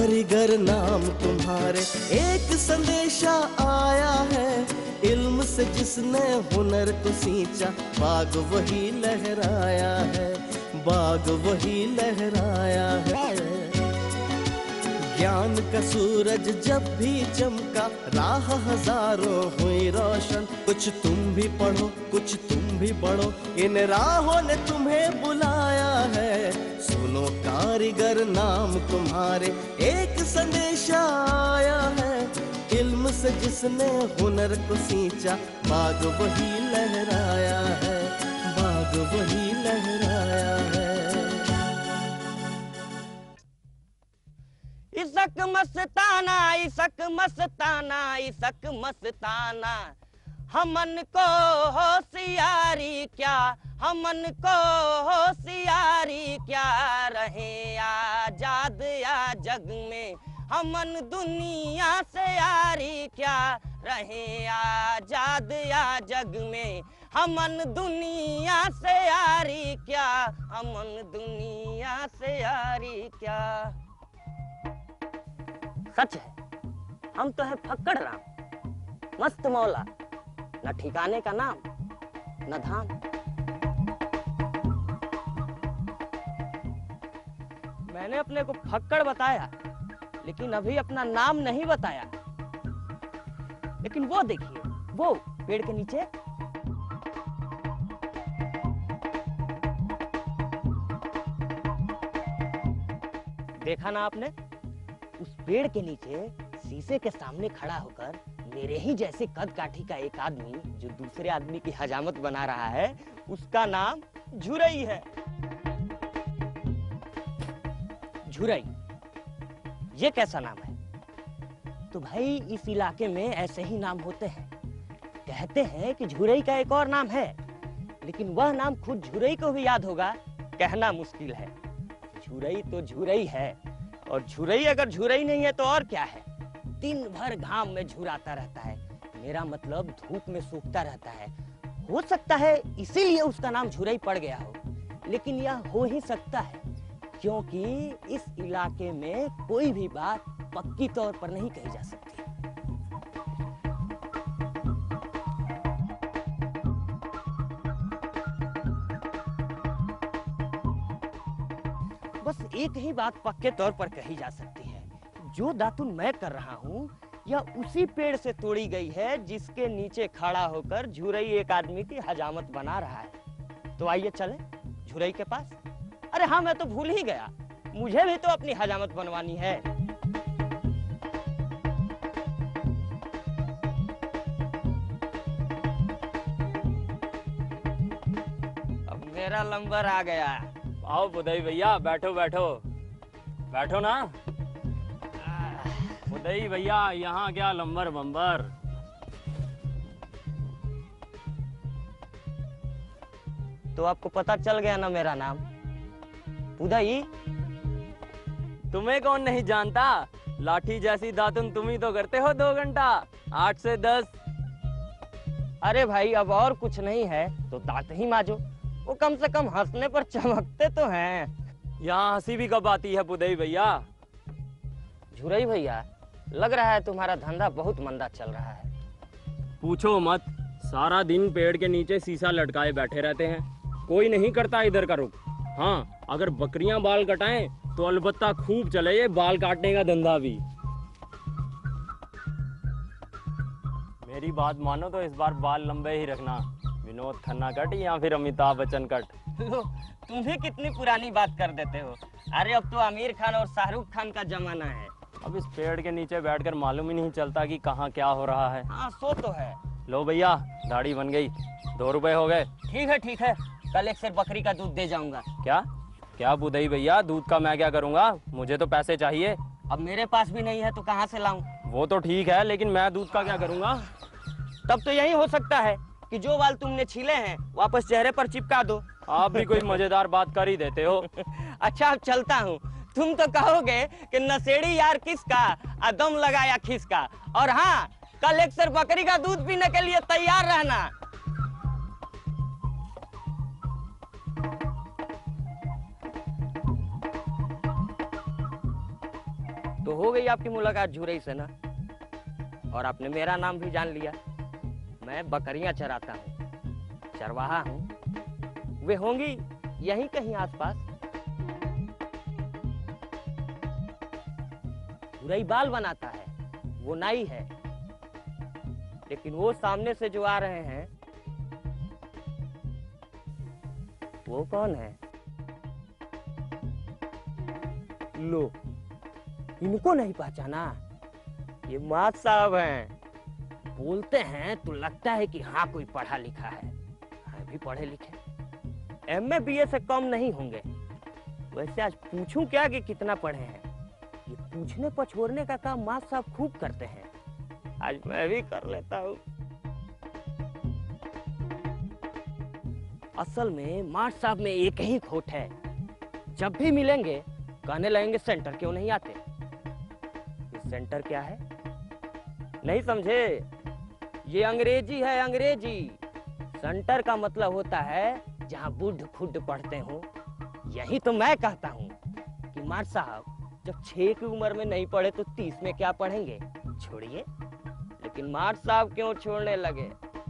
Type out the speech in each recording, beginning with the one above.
कारीगर नाम तुम्हारे एक संदेशा आया है, इल्म से जिसने हुनर को सींचा बाग वही लहराया है, बाग वही लहराया है। ज्ञान का सूरज जब भी चमका राह हजारों हुई रोशन, कुछ तुम भी पढ़ो कुछ तुम भी पढ़ो, इन राहों ने तुम्हें बुलाया है। सुनो कारीगर नाम तुम्हारे एक संदेशा आया है, इल्म से जिसने हुनर को सींचा बाग वही लहराया है, बाग वही लहराया है। इसक मस्ताना इसक मस्ताना इसक मस्ताना, हमन को होशियारी क्या, हमन को होशियारी क्या, रहे आजाद या जग में हमन दुनिया से यारी क्या, रहे आजाद या जग में हमन दुनिया से यारी क्या, हमन दुनिया से यारी क्या। सच है, हम तो है फक्कड़ राम, मस्त मौला, न ठिकाने का नाम न धाम। मैंने अपने को फक्कड़ बताया, लेकिन अभी अपना नाम नहीं बताया। लेकिन वो देखिए, वो पेड़ के नीचे देखा ना आपने, उस पेड़ के नीचे शीशे के सामने खड़ा होकर मेरे ही जैसे कद काठी का एक आदमी जो दूसरे आदमी की हजामत बना रहा है, उसका नाम झुरई है। झुरई, ये कैसा नाम है? तो भाई इस इलाके में ऐसे ही नाम होते हैं। कहते हैं कि झुरई का एक और नाम है, लेकिन वह नाम खुद झुरई को भी याद होगा, कहना मुश्किल है। झुरई तो झुरई है, और झुरई अगर झुरई नहीं है तो और क्या है? दिन भर घाम में झुराता रहता है, मेरा मतलब धूप में सूखता रहता है। हो सकता है इसीलिए उसका नाम झुरई पड़ गया हो, लेकिन यह हो ही सकता है क्योंकि इस इलाके में कोई भी बात पक्की तौर पर नहीं कही जा सकती। बस एक ही बात पक्के तौर पर कही जा सकती है, जो दातुन मैं कर रहा हूँ यह उसी पेड़ से तोड़ी गई है जिसके नीचे खड़ा होकर झुरई एक आदमी की हजामत बना रहा है। तो आइए चले झुरई के पास। अरे हाँ, मैं तो भूल ही गया, मुझे भी तो अपनी हजामत बनवानी है। अब मेरा नंबर आ गया। आओ बुदई भैया, बैठो बैठो बैठो ना। बुदई भैया, यहाँ क्या लंबर बम्बर। तो आपको पता चल गया ना मेरा नाम बुदई? तुम्हें कौन नहीं जानता, लाठी जैसी दातुन तुम ही तो करते हो 2 घंटा 8 से 10। अरे भाई, अब और कुछ नहीं है तो दांत ही माजो, वो कम से कम हंसने पर चमकते तो हैं। यहाँ हंसी भी कब आती है बुदई भैया? झुरई भैया, लग रहा है तुम्हारा धंधा बहुत मंदा चल रहा है। पूछो मत, सारा दिन पेड़ के नीचे शीशा लटकाए बैठे रहते हैं, कोई नहीं करता इधर का रुख। हाँ, अगर बकरियां बाल कटाएं तो अलबत्ता खूब चले ये बाल काटने का धंधा भी। मेरी बात मानो तो इस बार बाल लंबे ही रखना, विनोद खन्ना कट या फिर अमिताभ बच्चन कट। लो, तुम भी कितनी पुरानी बात कर देते हो। अरे अब तो आमिर खान और शाहरुख खान का जमाना है। अब इस पेड़ के नीचे बैठकर मालूम ही नहीं चलता कि कहाँ क्या हो रहा है। हाँ, सो तो है। लो भैया, दाढ़ी बन गई, 2 रुपए हो गए। ठीक है ठीक है, कल एक सेर बकरी का दूध दे जाऊंगा। क्या क्या बुदई भैया, दूध का मैं क्या करूंगा, मुझे तो पैसे चाहिए। अब मेरे पास भी नहीं है तो कहाँ से लाऊं? वो तो ठीक है, लेकिन मैं दूध का क्या करूंगा? तब तो यही हो सकता है कि जो बाल तुमने छीले हैं वापस चेहरे पर चिपका दो। आप भी कोई मजेदार बात कर ही देते हो। अच्छा, अब चलता हूँ। तुम तो कहोगे कि नशेड़ी यार किसका, दम लगाया खिसका। और हाँ, कल एक सेर बकरी का दूध पीने के लिए तैयार रहना। तो तो हो गई आपकी मुलाकात झुरई से ना, और आपने मेरा नाम भी जान लिया। मैं बकरियां चराता हूँ, चरवाहा हूँ। वे होंगी यहीं कहीं आसपास। झुरई बाल बनाता है, वो नाई है। लेकिन वो सामने से जो आ रहे हैं वो कौन है? लो, इनको नहीं पहचाना? ये मात साहब हैं। बोलते हैं तो लगता है कि हाँ कोई पढ़ा लिखा है। हम भी पढ़े लिखे, एमए बीए से कम नहीं होंगे। वैसे आज पूछूं क्या कि कितना पढ़े हैं? ये पूछने पछोड़ने का काम मात साहब खूब करते हैं। आज मैं भी कर लेता हूँ। असल में माट साहब में एक ही खोट है, जब भी मिलेंगे कहने लगेंगे सेंटर क्यों नहीं आते। ये सेंटर क्या है नहीं समझे? ये अंग्रेजी है, अंग्रेजी। सेंटर का मतलब होता है जहाँ बुढ़ खुड पढ़ते हो। यही तो मैं कहता हूँ कि माट साहब जब 6 की उम्र में नहीं पढ़े तो 30 में क्या पढ़ेंगे? छोड़िए, लेकिन माट साहब क्यों छोड़ने लगे?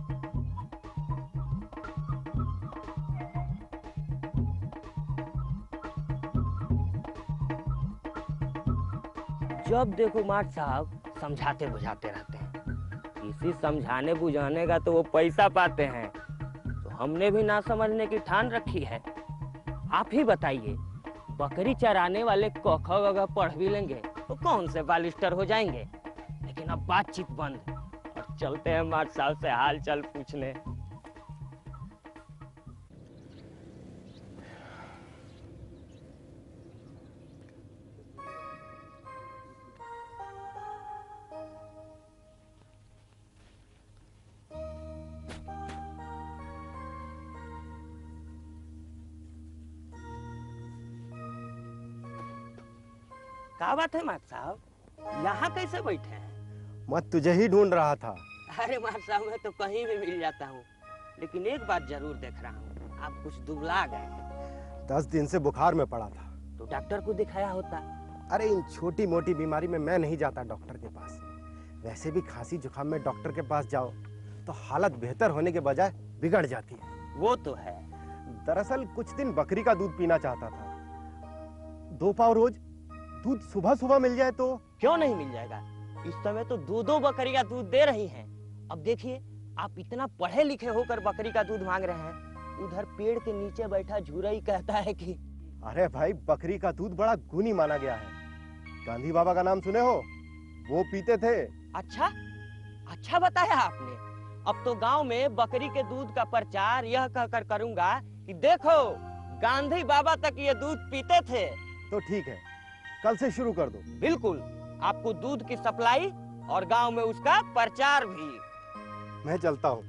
जब देखो माट साहब समझाते बुझाते रहते हैं। किसी समझाने बुझाने का तो वो पैसा पाते हैं, तो हमने भी ना समझने की ठान रखी है। आप ही बताइए, बकरी चराने वाले क ख ग घ पढ़ भी लेंगे तो कौन से बालिस्टर हो जाएंगे? लेकिन अब बातचीत बंद और चलते हैं माट साहब से हाल चाल पूछने। क्या बात है माट साहब, यहाँ कैसे बैठे हैं? मैं तुझे ही ढूंढ रहा था। अरे माट साहब, मैं तो कहीं भी मिल जाता हूँ, लेकिन एक बात जरूर देख रहा हूँ, आप कुछ दुबला गए। 10 दिन से बुखार में पड़ा था। तो डॉक्टर को दिखाया होता। अरे इन छोटी मोटी बीमारी में मैं नहीं जाता डॉक्टर के पास। वैसे भी खांसी जुकाम में डॉक्टर के पास जाओ तो हालत बेहतर होने के बजाय बिगड़ जाती है। वो तो है। दरअसल कुछ दिन बकरी का दूध पीना चाहता था। 2 पाव रोज दूध सुबह सुबह मिल जाए तो। क्यों नहीं मिल जाएगा? इस समय तो 2-2 बकरी का दूध दे रही हैं। अब देखिए, आप इतना पढ़े लिखे होकर बकरी का दूध मांग रहे हैं, उधर पेड़ के नीचे बैठा झुरई कहता है कि अरे भाई, बकरी का दूध बड़ा गुणी माना गया है। गांधी बाबा का नाम सुने हो? वो पीते थे। अच्छा, अच्छा बताया आपने। अब तो गांव में बकरी के दूध का प्रचार यह कहकर करूंगा कि देखो, गांधी बाबा तक ये दूध पीते थे। तो ठीक है, कल से शुरू कर दो। बिल्कुल, आपको दूध की सप्लाई और गांव में उसका प्रचार भी। मैं चलता हूँ।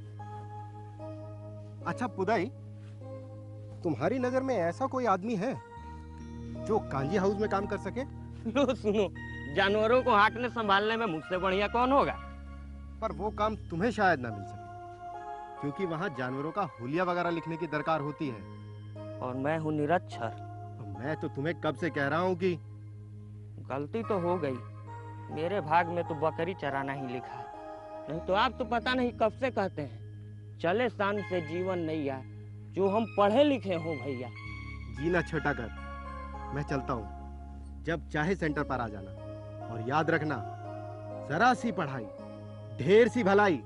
अच्छा पुदाई, तुम्हारी नजर में ऐसा कोई आदमी है जो कांजी हाउस में काम कर सके? लो सुनो, जानवरों को हाकने संभालने में मुझसे बढ़िया कौन होगा? पर वो काम तुम्हें शायद ना मिल सके, क्योंकि वहाँ जानवरों का हुलिया वगैरह लिखने की दरकार होती है। और मैं हूँ निरक्षर। तो मैं तो तुम्हें कब से कह रहा हूँ कि गलती तो हो गई। मेरे भाग में तो बकरी चराना ही लिखा है, नहीं तो आप तो पता नहीं कब से कहते हैं चले शान से जीवन नैया, जो हम पढ़े लिखे हो भैया। जीना छोटा कर, मैं चलता हूँ। जब चाहे सेंटर पर आ जाना, और याद रखना, जरा सी पढ़ाई ढेर सी भलाई।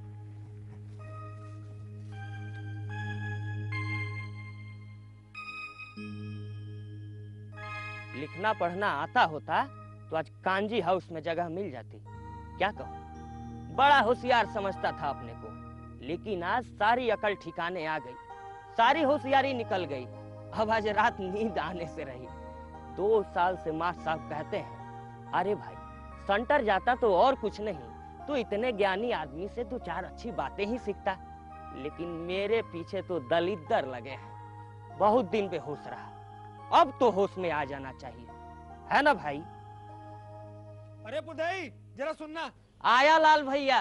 लिखना पढ़ना आता होता तो आज कांजी हाउस में जगह मिल जाती। क्या कहूँ, बड़ा होशियार समझता था अपने को, लेकिन आज सारी अकल ठिकाने आ गई, सारी होशियारी निकल गई। अब आज रात नींद आने से रही। 2 साल से मास्टर साहब कहते हैं, अरे भाई सेंटर जाता तो और कुछ नहीं तो इतने ज्ञानी आदमी से 2-4 अच्छी बातें ही सीखता, लेकिन मेरे पीछे तो दलिद्दर लगे हैं। बहुत दिन पे होश रहा, अब तो होश में आ जाना चाहिए, है ना भाई? अरे पुदाई, जरा सुनना। आया लाल भैया।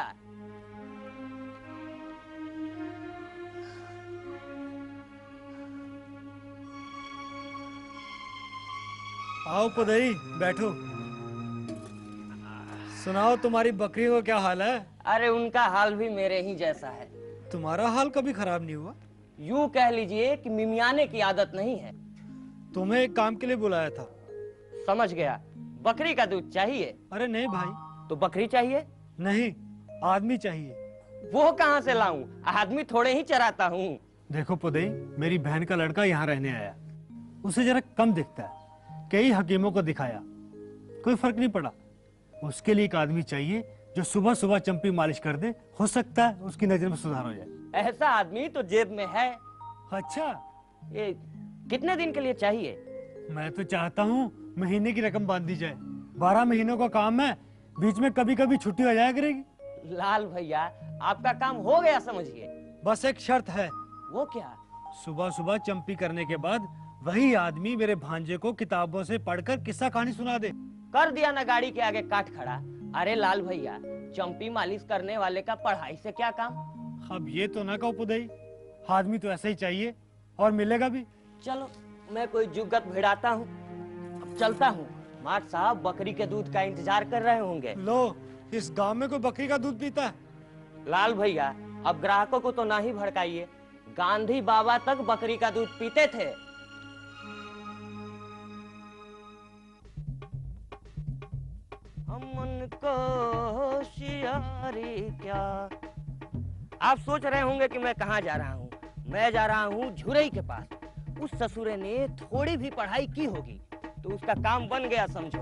आओ पुदाई, बैठो। सुनाओ तुम्हारी बकरी को क्या हाल है? अरे उनका हाल भी मेरे ही जैसा है। तुम्हारा हाल कभी खराब नहीं हुआ? यूं कह लीजिए कि मिमियाने की आदत नहीं है। तुम्हें एक काम के लिए बुलाया था। समझ गया, बकरी का दूध चाहिए। अरे नहीं भाई, तो बकरी चाहिए? नहीं, आदमी चाहिए। वो कहाँ से लाऊं? आदमी थोड़े ही चराता हूँ। देखो पुदई, मेरी बहन का लड़का यहाँ रहने आया, उसे जरा कम दिखता है, कई हकीमों को दिखाया, कोई फर्क नहीं पड़ा। उसके लिए एक आदमी चाहिए जो सुबह सुबह चंपी मालिश कर दे, हो सकता है उसकी नजर में सुधार हो जाए। ऐसा आदमी तो जेब में है। अच्छा, ये कितने दिन के लिए चाहिए? मैं तो चाहता हूँ महीने की रकम बांध दी जाए। 12 महीनों का काम है, बीच में कभी कभी छुट्टी हो जाया करेगी। लाल भैया, आपका काम हो गया समझिए। बस एक शर्त है। वो क्या? सुबह सुबह चंपी करने के बाद वही आदमी मेरे भांजे को किताबों से पढ़कर किस्सा कहानी सुना दे। कर दिया ना गाड़ी के आगे काट खड़ा। अरे लाल भैया, चंपी मालिश करने वाले का पढ़ाई से क्या काम? अब ये तो ना कहो पुदई, आदमी तो ऐसा ही चाहिए और मिलेगा भी। चलो मैं कोई जुगत भिड़ाता हूँ, अब चलता हूँ। मार्ट साहब बकरी के दूध का इंतजार कर रहे होंगे। लो, इस गांव में कोई बकरी का दूध पीता है? लाल भैया, अब ग्राहकों को तो ना ही भड़काइए। गांधी बाबा तक बकरी का दूध पीते थे। अमन को होशियारी क्या। आप सोच रहे होंगे कि मैं कहाँ जा रहा हूँ। मैं जा रहा हूँ झुरई के पास। उस ससुरे ने थोड़ी भी पढ़ाई की होगी तो उसका काम बन गया समझो।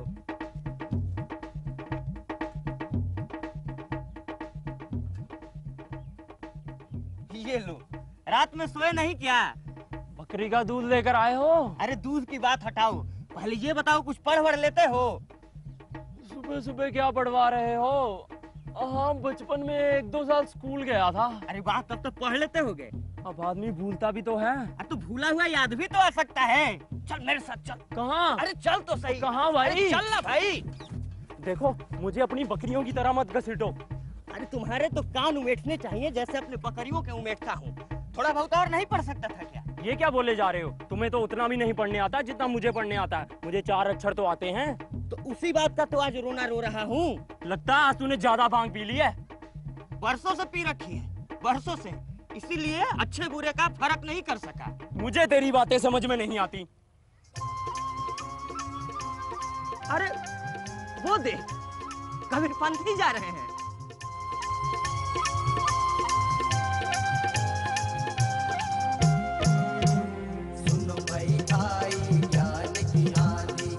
ये लो, रात में सोए नहीं क्या? बकरी का दूध लेकर आए हो? अरे दूध की बात हटाओ, पहले ये बताओ कुछ पढ़ लेते हो? सुबह सुबह क्या पढ़वा रहे हो? हाँ, बचपन में 1-2 साल स्कूल गया था। अरे वाह, तब तो पढ़ लेते होगे। अब आदमी भूलता भी तो है। तो भूला हुआ याद भी तो आ सकता है। चल मेरे साथ चल। कहाँ? अरे चल तो सही। कहाँ भाई? अरे चल ना भाई। देखो, मुझे अपनी बकरियों की तरह मत घसीटो। अरे तुम्हारे तो कान उमेटने चाहिए जैसे अपने बकरियों के उमेटता हूँ। थोड़ा बहुत और नहीं पढ़ सकता था क्या? ये क्या बोले जा रहे हो? तुम्हें तो उतना भी नहीं पढ़ने आता जितना मुझे पढ़ने आता है। मुझे 4 अक्षर तो आते हैं। तो उसी बात का तो आज रोना रो रहा हूँ। लगता है आज तूने ज्यादा भांग पी ली है। बरसों से पी रखी है, बरसों से, इसीलिए अच्छे बुरे का फर्क नहीं कर सका। मुझे तेरी बातें समझ में नहीं आती। अरे वो देख, कबीर पंथी जा रहे हैं। सुनो भाई आई ज्ञान की आंधी,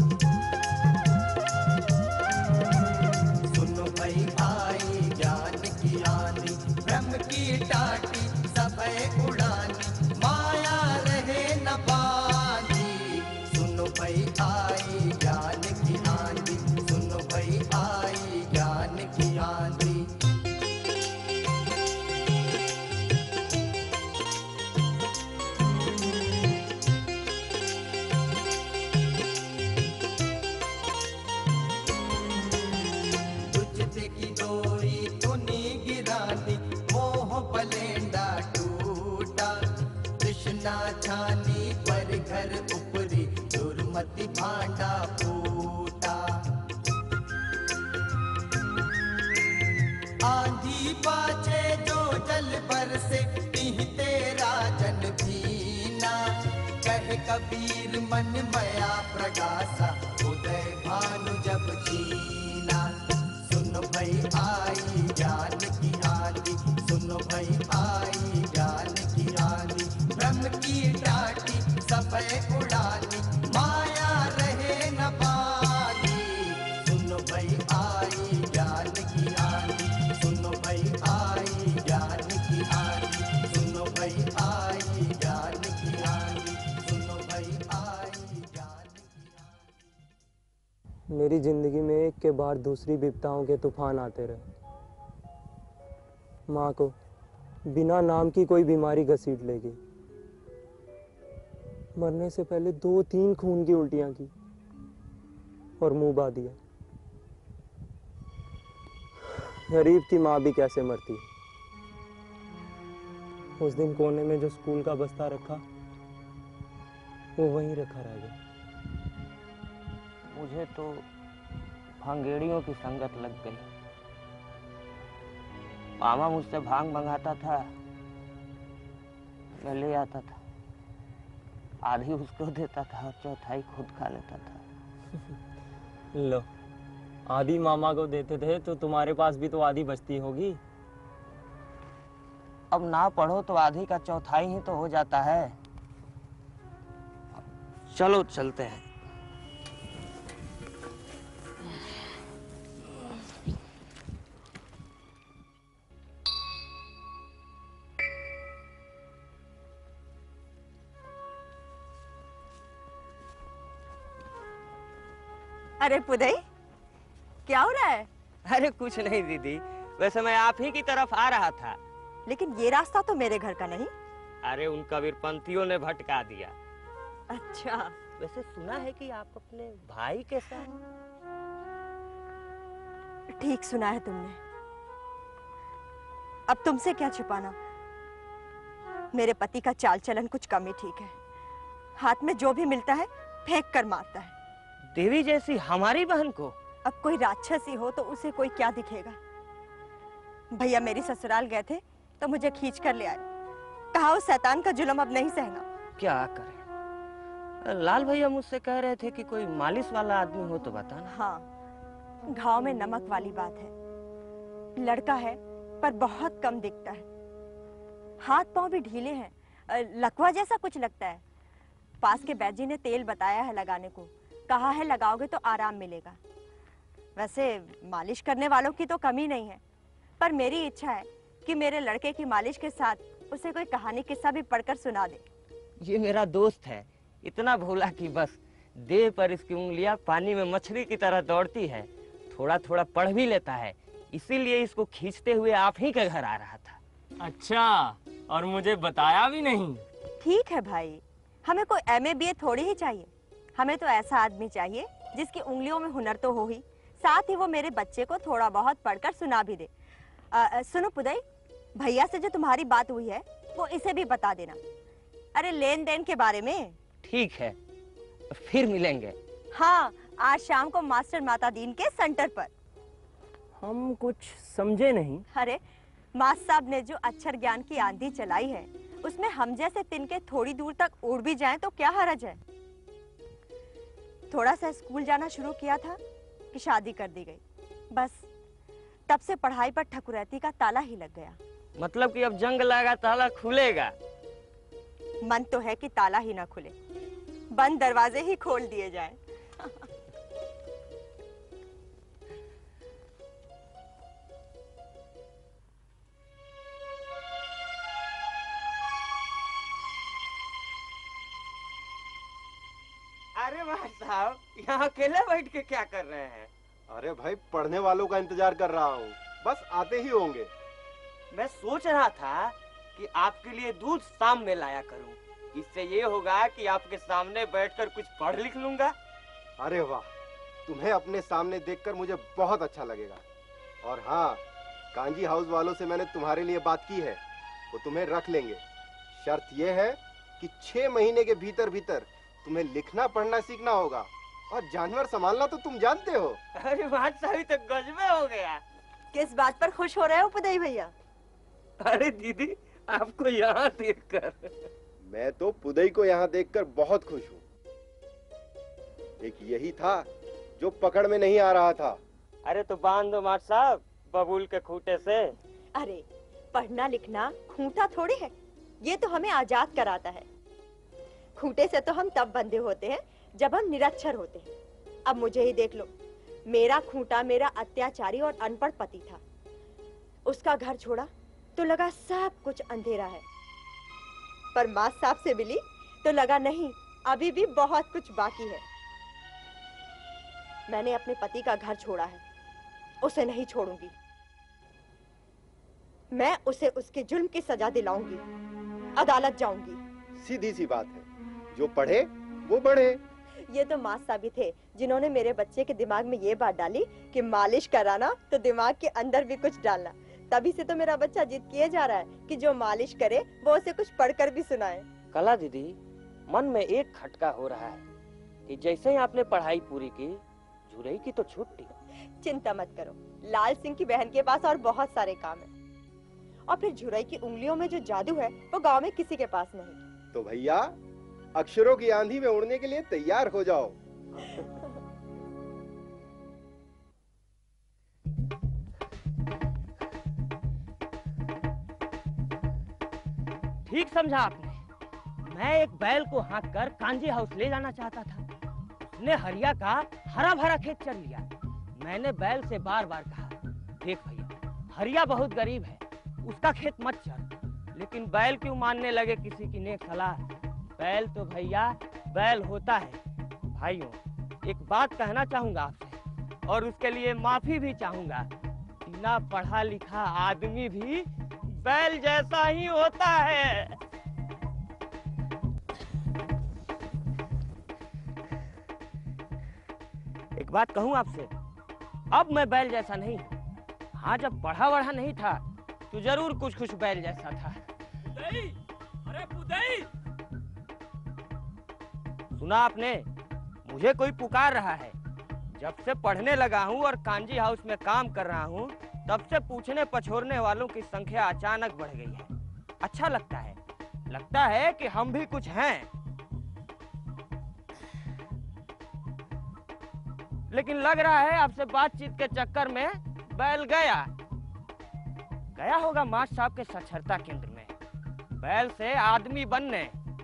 सुनो भाई आई ज्ञान की आंधी, ब्रह्म की टाटी सब उड़ानी, माया रहे न बांधी। सुनो भाई आई ज्ञान की आंधी, सुनो भाई आई ज्ञान की आंधी। तुझसे की डोरी तूने गिरानी, मोह बलेंडा टूटा, कृष्णा छानी पर घर उपरी, दुर्मति भांडा फूटा। आंधी पाछे जो जल बरसे, पीह तेरा जन भीना, कह कबीर मन मया प्रगासा, उदय भानु जब छीना। सुनो भाई आई ज्ञान की आंधी, सुनो भाई आई ज्ञान की आंधी, ब्रह्म की टाटी सब उड़ानी, माया रहे न बानी। सुनो भाई आई ज्ञान की आंधी, सुनो भाई आई ज्ञान की आंधी, सुनो भाई आई ज्ञान की आंधी, सुनो भाई आई ज्ञान की आंधी। मेरी जिंदगी में एक के बाद दूसरी विपदाओं के तूफान आते रहे। माँ को बिना नाम की कोई बीमारी घसीट ले गई। मरने से पहले 2-3 खून की उल्टियां की और मुंह बा दिया। गरीब की माँ भी कैसे मरती है। उस दिन कोने में जो स्कूल का बस्ता रखा, वो वहीं रखा रह गया। मुझे तो भांगेड़ियों की संगत लग गई। मामा मुझसे भांग मंगाता था, मैं ले आता था, आधी उसको देता था और चौथाई खुद खा लेता था। लो, आधी मामा को देते थे तो तुम्हारे पास भी तो आधी बचती होगी। अब ना पढ़ो तो आधी का चौथाई ही तो हो जाता है। चलो चलते हैं। अरे पुदई, क्या हो रहा है? अरे कुछ नहीं दीदी, वैसे मैं आप ही की तरफ आ रहा था। लेकिन ये रास्ता तो मेरे घर का नहीं। अरे उन कबीरपंथियों ने भटका दिया। अच्छा, वैसे सुना है कि आप अपने भाई के साथ। ठीक सुना है तुमने। अब तुमसे क्या छुपाना। मेरे पति का चाल चलन कुछ कम ही ठीक है। हाथ में जो भी मिलता है फेंक कर मारता है। देवी जैसी हमारी बहन को? अब कोई राक्षस ही हो तो उसे कोई क्या दिखेगा। भैया मेरी ससुराल गए थे तो मुझे खींच कर ले आए। कहा उस शैतान का जुल्म अब नहीं सहना। क्या करें? लाल भैया मुझसे कह रहे थे कि कोई मालिश वाला आदमी हो तो बताना। हाँ, घाव में नमक वाली बात है। लड़का है पर बहुत कम दिखता है। हाथ पांव भी ढीले हैं, लकवा जैसा कुछ लगता है। पास के बैजी ने तेल बताया है लगाने को, कहा है लगाओगे तो आराम मिलेगा। वैसे मालिश करने वालों की तो कमी नहीं है, पर मेरी इच्छा है कि मेरे लड़के की मालिश के साथ उसे कोई कहानी किस्सा भी पढ़कर सुना दे। ये मेरा दोस्त है, इतना भोला कि बस देह पर इसकी उंगलियां पानी में मछली की तरह दौड़ती है। थोड़ा थोड़ा पढ़ भी लेता है, इसीलिए इसको खींचते हुए आप ही के घर आ रहा था। अच्छा, और मुझे बताया भी नहीं। ठीक है भाई, हमें कोई MA BA थोड़ी ही चाहिए। हमें तो ऐसा आदमी चाहिए जिसकी उंगलियों में हुनर तो हो ही, साथ ही वो मेरे बच्चे को थोड़ा बहुत पढ़कर सुना भी दे। सुनो पुदई, भैया से जो तुम्हारी बात हुई है वो इसे भी बता देना। अरे लेन देन के बारे में। ठीक है, फिर मिलेंगे। हाँ, आज शाम को मास्टर माता दीन के सेंटर पर। हम कुछ समझे नहीं। अरे मास्टर साहब ने जो अक्षर ज्ञान की आंधी चलाई है, उसमें हम जैसे तिनके थोड़ी दूर तक उड़ भी जाएं तो क्या हर्ज है। थोड़ा सा स्कूल जाना शुरू किया था कि शादी कर दी गई। बस तब से पढ़ाई पर ठकुरैती का ताला ही लग गया। मतलब कि अब जंग लगा ताला खुलेगा? मन तो है कि ताला ही ना खुले, बंद दरवाजे ही खोल दिए जाएं। अरे भाई साहब, यहाँ अकेले बैठ के क्या कर रहे हैं? अरे भाई, पढ़ने वालों का इंतजार कर रहा हूँ, बस आते ही होंगे। मैं सोच रहा था कि आपके लिए दूध शाम में लाया करूं। इससे ये होगा कि आपके सामने बैठकर कुछ पढ़ लिख लूंगा। अरे वाह, तुम्हें अपने सामने देखकर मुझे बहुत अच्छा लगेगा। और हाँ, कांजी हाउस वालों से मैंने तुम्हारे लिए बात की है, वो तुम्हें रख लेंगे। शर्त यह है कि 6 महीने के भीतर भीतर तुम्हें लिखना पढ़ना सीखना होगा, और जानवर संभालना तो तुम जानते हो। अरे बादशाही तो गजबे हो गया। किस बात पर खुश हो रहे हो पुदई भैया? अरे दीदी, आपको यहाँ देखकर। मैं तो पुदई को यहाँ देखकर बहुत खुश हूँ। एक यही था जो पकड़ में नहीं आ रहा था। अरे तो बांध दो मास्टर साहब बबूल के खूंटे से। अरे पढ़ना लिखना खूंटा थोड़ी है, ये तो हमें आजाद कराता है। खूंटे से तो हम तब बंधे होते हैं जब हम निरक्षर होते हैं। अब मुझे ही देख लो, मेरा खूंटा मेरा अत्याचारी और अनपढ़ पति था। उसका घर छोड़ा तो लगा सब कुछ अंधेरा है, पर माँ साहब से मिली तो लगा नहीं, अभी भी बहुत कुछ बाकी है। मैंने अपने पति का घर छोड़ा है, उसे नहीं छोड़ूंगी। मैं उसे उसके जुल्म की सजा दिलाऊंगी, अदालत जाऊंगी। सीधी सी बात है, जो पढ़े वो बढ़े। ये तो माँ साहब ही थे जिन्होंने मेरे बच्चे के दिमाग में ये बात डाली कि मालिश कराना तो दिमाग के अंदर भी कुछ डालना। तभी से तो मेरा बच्चा जिद किए जा रहा है कि जो मालिश करे वो उसे कुछ पढ़कर भी सुनाए। कला दीदी, मन में एक खटका हो रहा है कि जैसे ही आपने पढ़ाई पूरी की, झुरई की तो छुट्टी। चिंता मत करो, लाल सिंह की बहन के पास और बहुत सारे काम है। और फिर झुरई की उंगलियों में जो जादू है वो गांव में किसी के पास नहीं। तो भैया अक्षरों की आंधी में उड़ने के लिए तैयार हो जाओ। ठीक समझा आपने। मैं एक बैल को हाँक कर कांजी हाउस ले जाना चाहता था। उसने हरिया का हरा भरा खेत चर लिया। मैंने बैल से बार बार कहा, देख भैया, हरिया बहुत गरीब है, उसका खेत मत चर। लेकिन बैल क्यों मानने लगे किसी की नेक सलाह। बैल तो भैया बैल होता है। भाइयों, एक बात कहना चाहूंगा आपसे और उसके लिए माफी भी चाहूंगा। बिना पढ़ा लिखा आदमी भी बैल जैसा ही होता है। एक बात कहूं आपसे, अब मैं बैल जैसा नहीं हूं। हाँ, जब पढ़ा वढ़ा नहीं था तो जरूर कुछ कुछ बैल जैसा था। पुदई! अरे पुदई! सुना आपने? मुझे कोई पुकार रहा है। जब से पढ़ने लगा हूं और कांजी हाउस में काम कर रहा हूं, तब से पूछने पछोरने वालों की संख्या अचानक बढ़ गई है। अच्छा लगता है कि हम भी कुछ हैं। लेकिन लग रहा है आपसे बातचीत के चक्कर में बैल गया होगा मास्टर साहब के साक्षरता केंद्र में, बैल से आदमी बनने।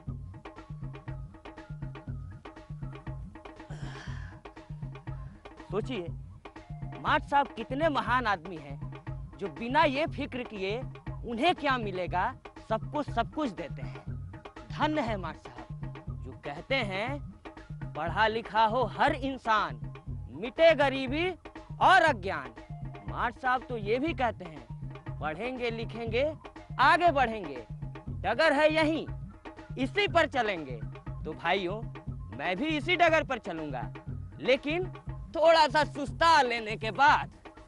सोचिए, मास्टर साहब कितने महान आदमी हैं जो बिना ये फिक्र किए उन्हें क्या मिलेगा सब कुछ देते हैं। धन्य है मास्टर साहब जो कहते हैं पढ़ा लिखा हो हर इंसान, मिटे गरीबी और अज्ञान। मास्टर साहब तो ये भी कहते हैं पढ़ेंगे लिखेंगे आगे बढ़ेंगे, डगर है यही, इसी पर चलेंगे। तो भाइयों, मैं भी इसी डगर पर चलूंगा, लेकिन थोड़ा सा सुस्ता लेने के बाद।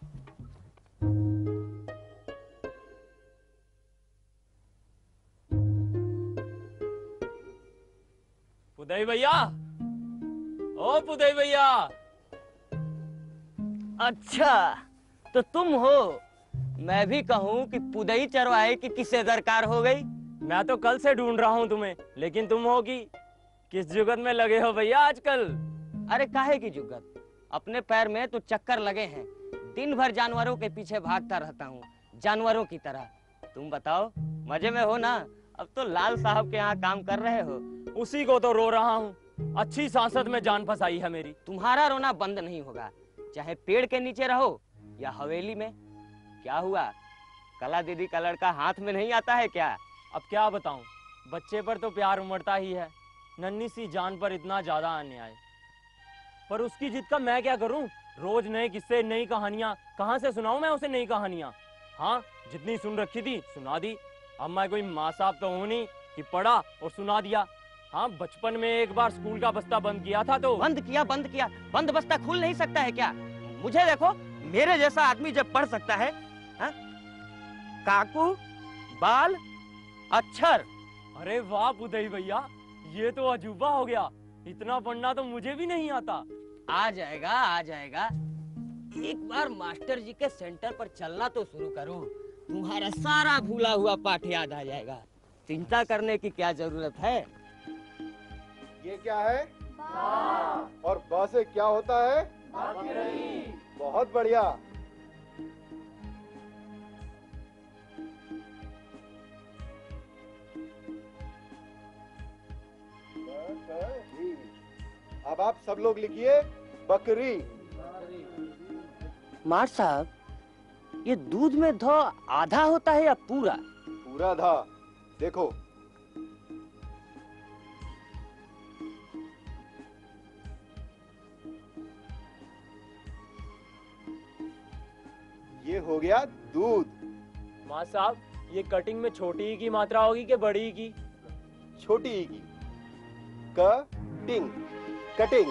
पुदई भैया, ओ पुदई भैया! अच्छा, तो तुम हो। मैं भी कहूँ कि पुदई चरवाहे की किसे दरकार हो गई। मैं तो कल से ढूंढ रहा हूँ तुम्हें, लेकिन तुम हो कि किस जुगत में लगे हो भैया आजकल? अरे काहे की जुगत, अपने पैर में तो चक्कर लगे हैं। दिन भर जानवरों के पीछे भागता रहता हूँ, जानवरों की तरह। तुम बताओ, मजे में हो ना? अब तो लाल साहब के यहाँ काम कर रहे हो। उसी को तो रो रहा हूँ। अच्छी सांसद में जान फंसाई है मेरी। तुम्हारा रोना बंद नहीं होगा, चाहे पेड़ के नीचे रहो या हवेली में। क्या हुआ, कला दीदी का लड़का हाथ में नहीं आता है क्या? अब क्या बताऊं, बच्चे पर तो प्यार उमड़ता ही है, नन्ही सी जान पर इतना ज्यादा अन्याय। पर उसकी जिद का मैं क्या करूं? रोज नए किस्से, नई कहानियां, कहां से सुनाऊं मैं उसे नई कहानियां? हाँ, जितनी सुन रखी थी सुना दी। अब मैं कोई माँ साहब तो हूं नहीं कि पढ़ा और सुना दिया। हाँ, बचपन में एक बार स्कूल का बस्ता बंद किया था तो बंद किया, बंद बस्ता खुल नहीं सकता है क्या? मुझे देखो, मेरे जैसा आदमी जब पढ़ सकता है, हा? काकू, बाल, अक्षर। अरे वाह पुदई भैया, ये तो अजूबा हो गया। इतना पढ़ना तो मुझे भी नहीं आता। आ जाएगा। एक बार मास्टर जी के सेंटर पर चलना तो शुरू करो, तुम्हारा सारा भूला हुआ पाठ याद आ जाएगा। चिंता करने की क्या जरूरत है? ये क्या है? बा। और बा से क्या होता है? बकरी। बहुत बढ़िया। अब आप सब लोग लिखिए बकरी। मास्टर साहब, ये दूध में धो आधा होता है या पूरा? पूरा धा। देखो, ये हो गया दूध। माँ साहब, ये कटिंग में छोटी ई की मात्रा होगी कि बड़ी ई की? छोटी ई की। Cutting, cutting.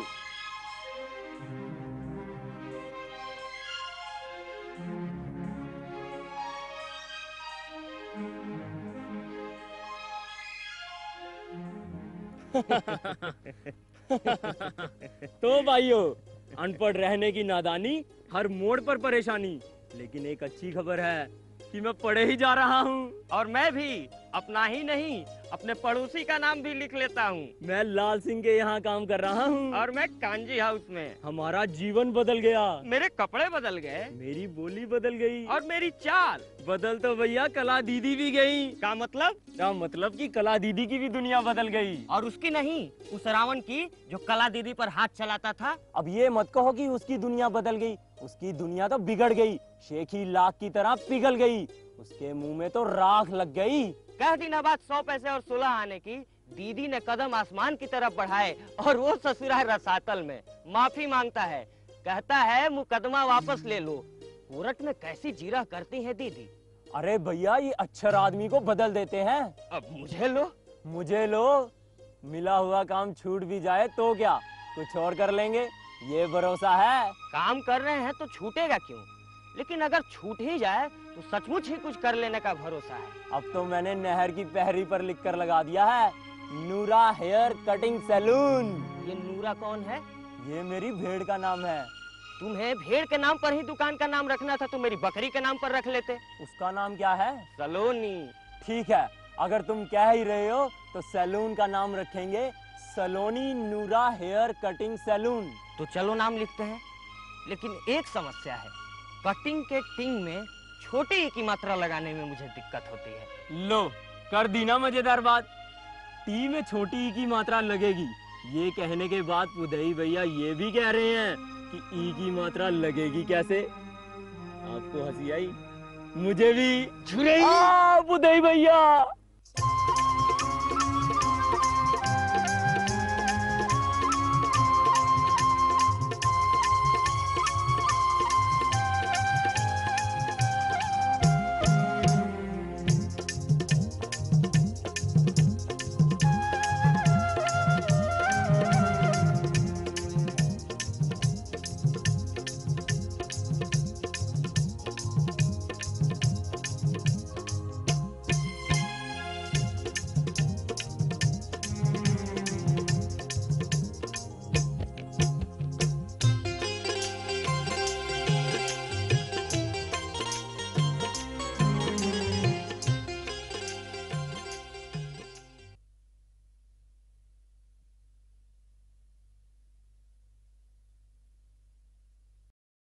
तो भाइयों, अनपढ़ रहने की नादानी, हर मोड़ पर परेशानी। लेकिन एक अच्छी खबर है कि मैं पढ़े ही जा रहा हूँ। और मैं भी अपना ही नहीं अपने पड़ोसी का नाम भी लिख लेता हूँ। मैं लाल सिंह के यहाँ काम कर रहा हूँ और मैं कांजी हाउस में। हमारा जीवन बदल गया, मेरे कपड़े बदल गए, मेरी बोली बदल गई और मेरी चाल बदल तो भैया कला दीदी भी गई। का मतलब? क्या मतलब कि कला दीदी की भी दुनिया बदल गई। और उसकी नहीं, उस रावण की जो कला दीदी पर हाथ चलाता था। अब ये मत कहो कि उसकी दुनिया बदल गई, उसकी दुनिया तो बिगड़ गई, शेखी लाख की तरह पिघल गई, उसके मुंह में तो राख लग गई। कह दिन बाद 100 पैसे और 16 आने की दीदी ने कदम आसमान की तरफ बढ़ाए और वो ससुराल रसातल में माफी मांगता है, कहता है मुकदमा वापस ले लो। कोर्ट में कैसी जीरा करती है दीदी। अरे भैया ये अक्षर आदमी को बदल देते हैं। अब मुझे लो, मुझे लो, मिला हुआ काम छूट भी जाए तो क्या, कुछ और कर लेंगे, ये भरोसा है। काम कर रहे हैं तो छूटेगा क्यों, लेकिन अगर छूट ही जाए तो सचमुच ही कुछ कर लेने का भरोसा है। अब तो मैंने नहर की पहरी पर लिखकर लगा दिया है, नूरा हेयर कटिंग सैलून। ये नूरा कौन है? ये मेरी भेड़ का नाम है। तुम्हें भेड़ के नाम पर ही दुकान का नाम रखना था तो मेरी बकरी के नाम पर रख लेते। उसका नाम क्या है? सलोनी। ठीक है, अगर तुम कह ही रहे हो तो सैलून का नाम रखेंगे सलोनी नूरा हेयर कटिंग सैलून। तो चलो नाम लिखते हैं, लेकिन एक समस्या है, कटिंग के टिंग में छोटी ई की मात्रा लगाने में मुझे दिक्कत होती है। लो कर दी ना मजेदार बात, टी में छोटी ई की मात्रा लगेगी। ये कहने के बाद पुदई भैया ये भी कह रहे हैं कि ई की मात्रा लगेगी कैसे। आपको हंसी आई? मुझे भी। झुरई। पुदई भैया